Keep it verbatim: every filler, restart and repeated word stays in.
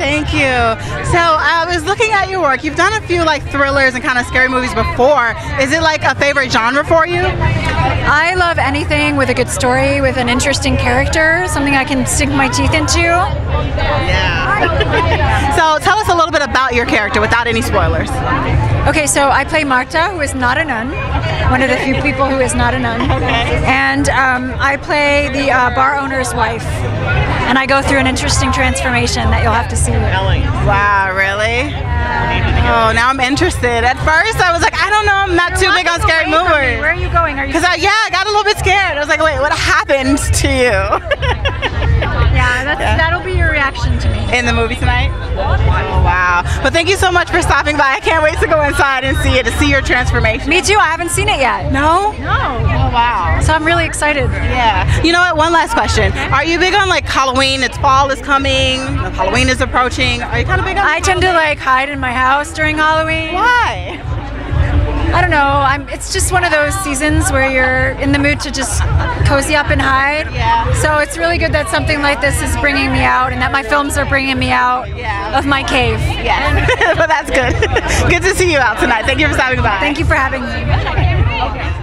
Thank you. So I was looking at your work. You've done a few like thrillers and kind of scary movies before. Is it like a favorite genre for you? I love anything with a good story, with an interesting character, something I can sink my teeth into. Yeah. So tell us a little bit about your character without any spoilers. Okay, so I play Marta, who is not a nun, one of the few people who is not a nun. Okay. And um, I play the uh, bar owner's wife. And I go through an interesting transformation that you'll have to see. Wow, really? Oh, now I'm interested. At first, I was like, I don't know, I'm not too big on scary movies. Where are you going? Are you? Because I, yeah, I got a little bit scared. I was like, wait, what happened to you? Yeah, that's, Yeah. that'll be your reaction to me. In the movie tonight? Oh, wow. But thank you so much for stopping by. I can't wait to go inside and see it, to see your transformation. Me too. I haven't seen it yet. No? No. Oh, wow. So I'm really excited. Yeah. You know what? One last question. Are you big on like Halloween? It's fall is coming. Halloween is approaching. Are you kind of big on? I tend to like hide in my house during Halloween. Why? I don't know. I'm. It's just one of those seasons where you're in the mood to just cozy up and hide. Yeah. So it's really good that something like this is bringing me out, and that my films are bringing me out Yeah. of my cave. Yeah. But that's good. Good to see you out tonight. Thank you for stopping by. Thank you for having me.